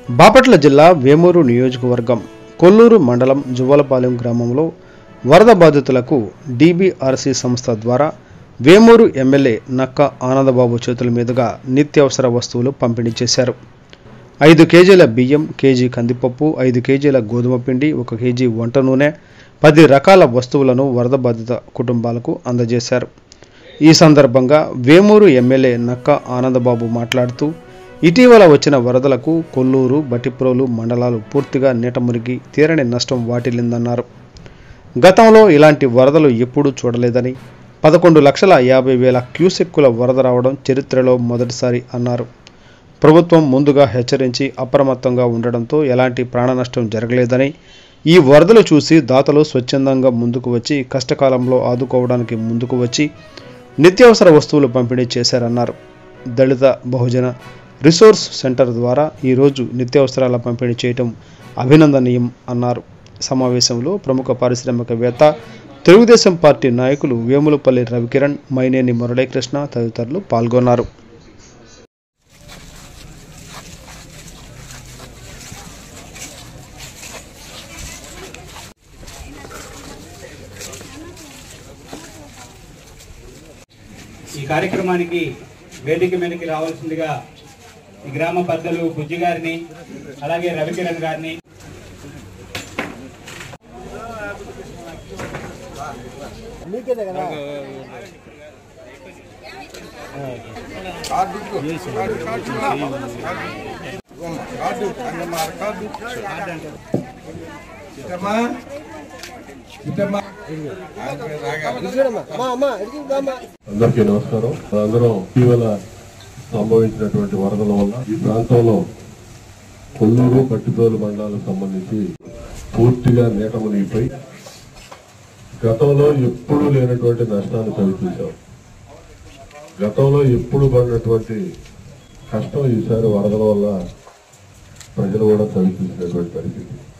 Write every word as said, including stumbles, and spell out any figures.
బాపట్ల జిల్లా వేమూరు నియోజకవర్గం కొల్లూరు మండలం జువ్వలపాలెం గ్రామంలో వరద బాధితులకు డీబీఆర్సీ సంస్థ ద్వారా వేమూరు ఎమ్మెల్యే నక్కా ఆనందబాబు చేతుల మీదుగా నిత్యావసర వస్తువులు పంపిణీ చేశారు. ఐదు కేజీల బియ్యం, కేజీ కందిపప్పు, ఐదు కేజీల గోధుమ పిండి, ఒక కేజీ వంట నూనె, పది రకాల వస్తువులను వరద బాధిత కుటుంబాలకు అందజేశారు. ఈ సందర్భంగా వేమూరు ఎమ్మెల్యే నక్కా ఆనందబాబు మాట్లాడుతూ, ఇటీవల వచ్చిన వరదలకు కొల్లూరు, బట్టిప్రోలు మండలాలు పూర్తిగా నీట మునిగి తీరని నష్టం వాటిల్లిందన్నారు. గతంలో ఇలాంటి వరదలు ఎప్పుడూ చూడలేదని, పదకొండు లక్షల యాభై వేల క్యూసెక్కుల వరద రావడం చరిత్రలో మొదటిసారి అన్నారు. ప్రభుత్వం ముందుగా హెచ్చరించి అప్రమత్తంగా ఉండడంతో ఎలాంటి ప్రాణ నష్టం జరగలేదని, ఈ వరదలు చూసి దాతలు స్వచ్ఛందంగా ముందుకు వచ్చి కష్టకాలంలో ఆదుకోవడానికి ముందుకు వచ్చి నిత్యావసర వస్తువులు పంపిణీ చేశారన్నారు. దళిత బహుజన రిసోర్స్ సెంటర్ ద్వారా ఈరోజు నిత్యావసరాల పంపిణీ చేయడం అభినందనీయం అన్నారు. సమావేశంలో ప్రముఖ పారిశ్రామికవేత్త, తెలుగుదేశం పార్టీ నాయకులు వేములపల్లి రవికిరణ్, మైనేని మురళీకృష్ణ తదితరులు పాల్గొన్నారు. ఈ కార్యక్రమానికి వేదిక మీదకి రావాల్సిందిగా ఈ గ్రామ పెద్దలు బుజ్జి గారిని, అలాగే రవికిరణ్ గారిని, అందరికీ నమస్కారం. అందరం ఇటీవల సంభవించినటువంటి వరదల వల్ల ఈ ప్రాంతంలో కొల్లూరు, బట్టిప్రోలు మండలాలకు సంబంధించి పూర్తిగా నీట మునిగిపోయి గతంలో ఎప్పుడూ లేనటువంటి నష్టాన్ని చవిచూశాం. గతంలో ఎప్పుడు పడినటువంటి కష్టం ఈసారి వరదల వల్ల ప్రజలు కూడా చవిచూసినటువంటి పరిస్థితి.